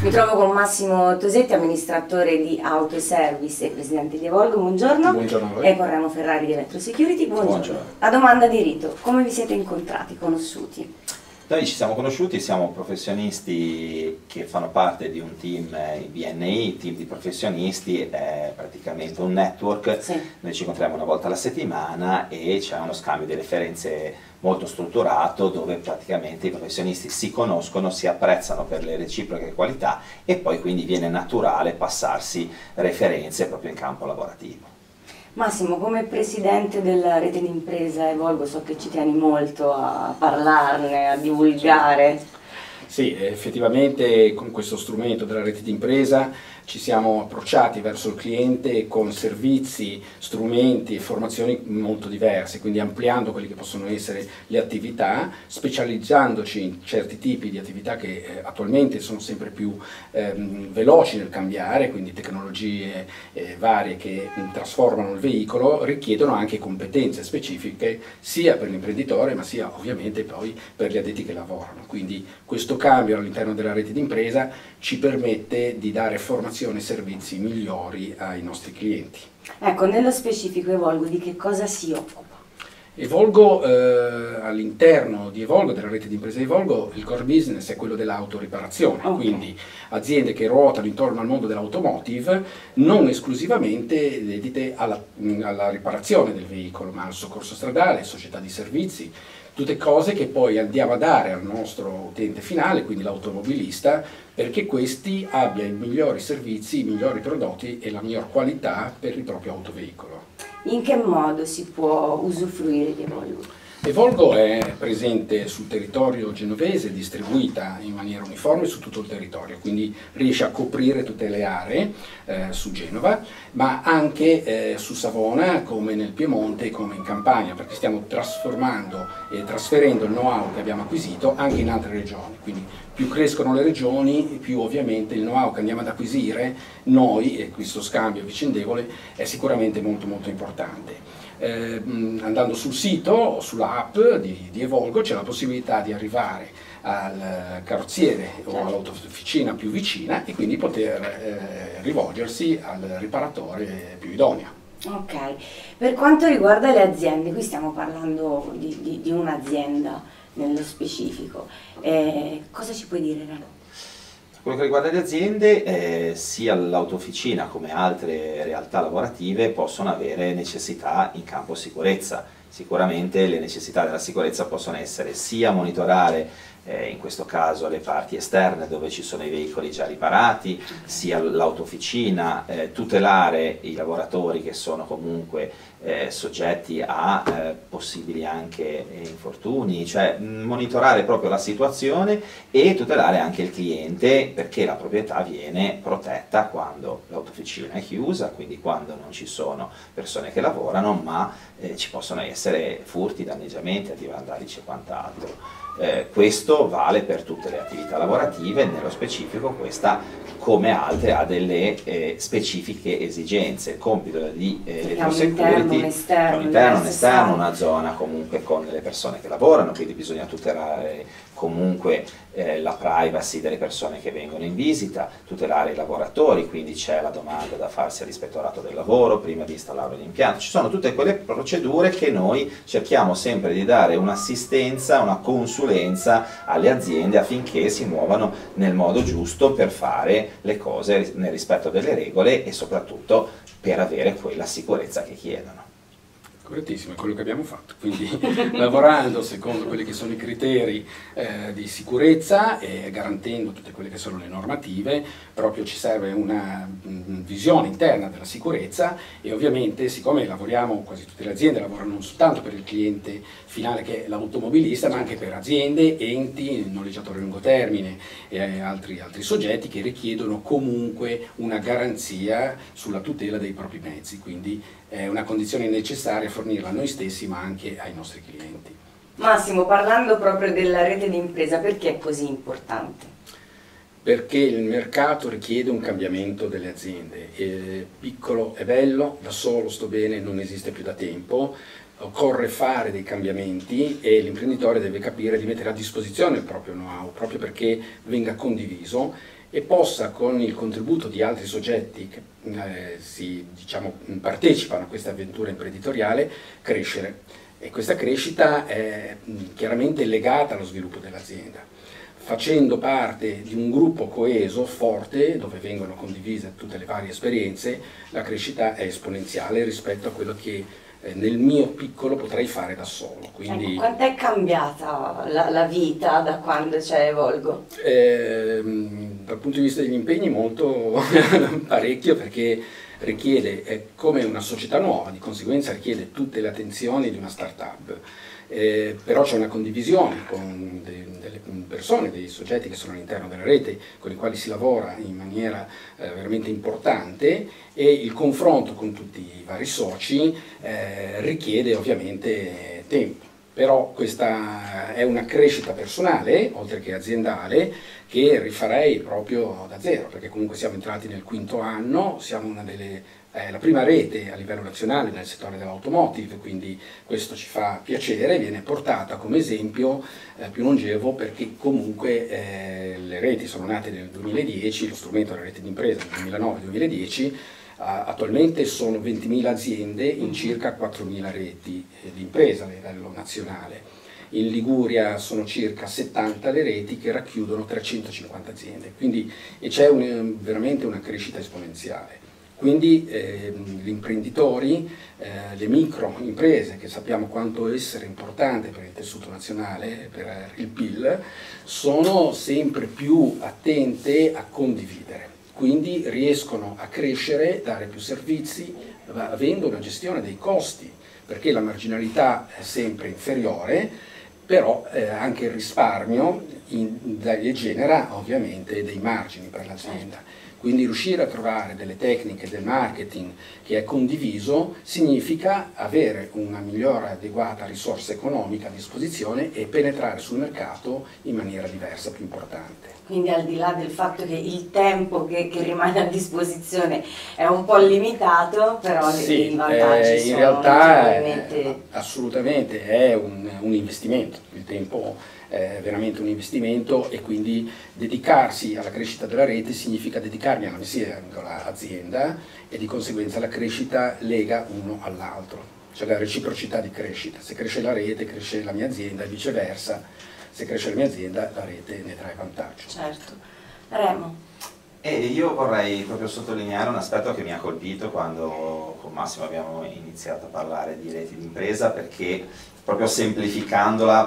Mi trovo con Massimo Tosetti, amministratore di Autoservice e presidente di Evolgo, buongiorno. Buongiorno a voi. E con Remo Ferrari di Electrosecurity, buongiorno. La domanda di rito, come vi siete incontrati, conosciuti? Noi ci siamo conosciuti, siamo professionisti che fanno parte di un team BNI, team di professionisti, è praticamente un network, sì. Noi ci incontriamo una volta alla settimana e c'è uno scambio di referenze molto strutturato dove praticamente i professionisti si conoscono, si apprezzano per le reciproche qualità e poi quindi viene naturale passarsi referenze proprio in campo lavorativo. Massimo, come presidente della rete d'impresa Evolgo so che ci tieni molto a parlarne, a divulgare. Sì, effettivamente con questo strumento della rete d'impresa ci siamo approcciati verso il cliente con servizi, strumenti e formazioni molto diverse, quindi ampliando quelle che possono essere le attività, specializzandoci in certi tipi di attività che attualmente sono sempre più veloci nel cambiare, quindi tecnologie varie che trasformano il veicolo, richiedono anche competenze specifiche sia per l'imprenditore ma sia ovviamente poi per gli addetti che lavorano. Quindi questo cambio all'interno della rete d'impresa ci permette di dare formazione e servizi migliori ai nostri clienti. Ecco, nello specifico Evolgo di che cosa si occupa? Evolgo, all'interno di Evolgo, della rete d'impresa Evolgo, il core business è quello dell'autoriparazione, quindi aziende che ruotano intorno al mondo dell'automotive, non esclusivamente dedite alla riparazione del veicolo, ma al soccorso stradale, società di servizi, tutte cose che poi andiamo a dare al nostro utente finale, quindi l'automobilista, perché questi abbia i migliori servizi, i migliori prodotti e la miglior qualità per il proprio autoveicolo. In che modo si può usufruire di Evolgo? Evolgo è presente sul territorio genovese, distribuita in maniera uniforme su tutto il territorio, quindi riesce a coprire tutte le aree su Genova, ma anche su Savona, come nel Piemonte, come in Campania, perché stiamo trasformando e trasferendo il know-how che abbiamo acquisito anche in altre regioni. Quindi più crescono le regioni, più ovviamente il know-how che andiamo ad acquisire noi, e questo scambio vicendevole è sicuramente molto molto importante. Andando sul sito o sull'app di Evolgo c'è la possibilità di arrivare al carrozziere o all'autofficina più vicina e quindi poter rivolgersi al riparatore più idoneo. Ok, per quanto riguarda le aziende, qui stiamo parlando di un'azienda nello specifico, cosa ci puoi dire Reno? Per quello che riguarda le aziende, sia l'autofficina come altre realtà lavorative possono avere necessità in campo sicurezza. Sicuramente le necessità della sicurezza possono essere sia monitorare in questo caso le parti esterne dove ci sono i veicoli già riparati, sia l'autofficina, tutelare i lavoratori che sono comunque soggetti a possibili anche infortuni, cioè monitorare proprio la situazione e tutelare anche il cliente perché la proprietà viene protetta quando l'autofficina è chiusa, quindi quando non ci sono persone che lavorano, ma ci possono essere furti, danneggiamenti, atti vandalici e quant'altro. Questo vale per tutte le attività lavorative, nello specifico questa come altre ha delle specifiche esigenze. Il compito di Electrosecurity è un interno, un esterno, una zona comunque con le persone che lavorano, quindi bisogna tutelare comunque la privacy delle persone che vengono in visita, tutelare i lavoratori, quindi c'è la domanda da farsi all'ispettorato del lavoro prima di installare l'impianto. Ci sono tutte quelle procedure che noi cerchiamo sempre di dare un'assistenza, una consulenza alle aziende affinché si muovano nel modo giusto per fare le cose nel rispetto delle regole e soprattutto per avere quella sicurezza che chiedono. Correttissimo, è quello che abbiamo fatto, quindi lavorando secondo quelli che sono i criteri di sicurezza e garantendo tutte quelle che sono le normative, proprio ci serve una visione interna della sicurezza e ovviamente siccome lavoriamo, quasi tutte le aziende lavorano non soltanto per il cliente finale che è l'automobilista, ma anche per aziende, enti, noleggiatori a lungo termine e altri soggetti che richiedono comunque una garanzia sulla tutela dei propri mezzi, quindi è una condizione necessaria fornirla a noi stessi ma anche ai nostri clienti. Massimo, parlando proprio della rete d'impresa, perché è così importante? Perché il mercato richiede un cambiamento delle aziende, piccolo è bello, da solo sto bene, non esiste più da tempo, occorre fare dei cambiamenti e l'imprenditore deve capire di mettere a disposizione il proprio know-how, proprio perché venga condiviso e possa, con il contributo di altri soggetti che partecipano a questa avventura imprenditoriale, crescere. E questa crescita è chiaramente legata allo sviluppo dell'azienda. Facendo parte di un gruppo coeso, forte, dove vengono condivise tutte le varie esperienze, la crescita è esponenziale rispetto a quello che nel mio piccolo potrei fare da solo. Quindi, quanto è cambiata la vita da quando c'è Evolgo? Dal punto di vista degli impegni molto parecchio, perché richiede, è come una società nuova, di conseguenza richiede tutte le attenzioni di una start-up. Però c'è una condivisione con delle persone, dei soggetti che sono all'interno della rete, con i quali si lavora in maniera veramente importante, e il confronto con tutti i vari soci richiede ovviamente tempo. Però questa è una crescita personale, oltre che aziendale, che rifarei proprio da zero, perché comunque siamo entrati nel 5º anno, siamo una delle la prima rete a livello nazionale nel settore dell'automotive, quindi questo ci fa piacere, viene portata come esempio più longevo, perché comunque le reti sono nate nel 2010, lo strumento della rete d'impresa nel 2009-2010, attualmente sono 20.000 aziende in circa 4.000 reti d'impresa a livello nazionale. In Liguria sono circa 70 le reti che racchiudono 350 aziende, quindi c'è veramente una crescita esponenziale. Quindi gli imprenditori, le micro imprese, che sappiamo quanto essere importante per il tessuto nazionale, per il PIL, sono sempre più attente a condividere. Quindi riescono a crescere, dare più servizi, avendo una gestione dei costi, perché la marginalità è sempre inferiore, però anche il risparmio genera ovviamente dei margini per l'azienda. Quindi riuscire a trovare delle tecniche del marketing che è condiviso significa avere una migliore adeguata risorsa economica a disposizione e penetrare sul mercato in maniera diversa, più importante. Quindi al di là del fatto che il tempo che rimane a disposizione è un po' limitato, però sì, i vantaggi sono in realtà notevolmente... assolutamente è un investimento, il tempo è veramente un investimento, e quindi dedicarsi alla crescita della rete significa dedicarmi alla mia singola azienda, e di conseguenza la crescita lega uno all'altro, cioè la reciprocità di crescita. Se cresce la rete, cresce la mia azienda, e viceversa, se cresce la mia azienda, la rete ne trae vantaggio. Certo. Remo? E io vorrei proprio sottolineare un aspetto che mi ha colpito quando con Massimo abbiamo iniziato a parlare di reti d'impresa, perché proprio semplificandola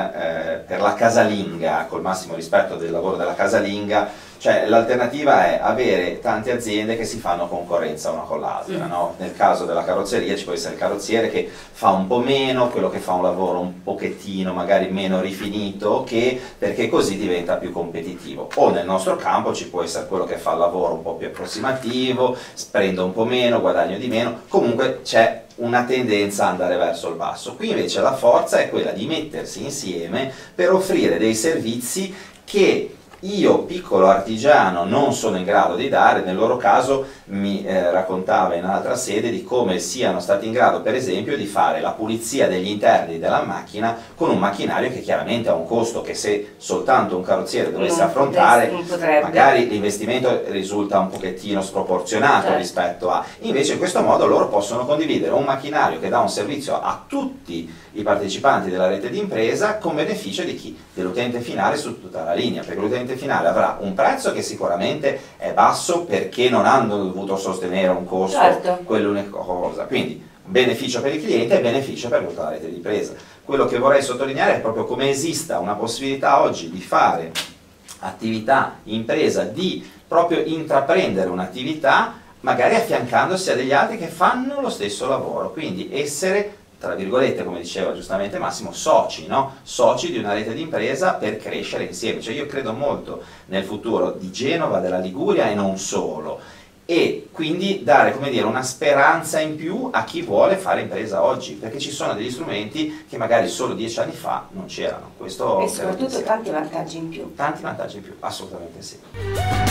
per la casalinga, col massimo rispetto del lavoro della casalinga, cioè l'alternativa è avere tante aziende che si fanno concorrenza una con l'altra, no? Nel caso della carrozzeria ci può essere il carrozziere che fa un po' meno, quello che fa un lavoro un pochettino magari meno rifinito, perché così diventa più competitivo. O nel nostro campo ci può essere quello che fa il lavoro un po' più approssimativo, prende un po' meno, guadagno di meno, comunque c'è una tendenza ad andare verso il basso. Qui invece la forza è quella di mettersi insieme per offrire dei servizi che io, piccolo artigiano, non sono in grado di dare. Nel loro caso mi raccontava in altra sede di come siano stati in grado, per esempio, di fare la pulizia degli interni della macchina con un macchinario che chiaramente ha un costo che, se soltanto un carrozziere dovesse affrontare, magari l'investimento risulta un pochettino sproporzionato rispetto a... Invece in questo modo loro possono condividere un macchinario che dà un servizio a tutti i partecipanti della rete d'impresa, con beneficio di chi? Dell'utente finale su tutta la linea, perché l'utente finale avrà un prezzo che sicuramente è basso, perché non hanno dovuto sostenere un costo, quell'unica cosa. Quindi beneficio per il cliente e beneficio per tutta la rete d'impresa. Quello che vorrei sottolineare è proprio come esista una possibilità oggi di fare attività impresa, di proprio intraprendere un'attività magari affiancandosi a degli altri che fanno lo stesso lavoro, quindi essere, tra virgolette, come diceva giustamente Massimo, soci, no? Soci di una rete d'impresa per crescere insieme. Cioè io credo molto nel futuro di Genova, della Liguria e non solo, e quindi dare, come dire, una speranza in più a chi vuole fare impresa oggi, perché ci sono degli strumenti che magari solo 10 anni fa non c'erano. E soprattutto tanti vantaggi in più. Tanti vantaggi in più, assolutamente sì.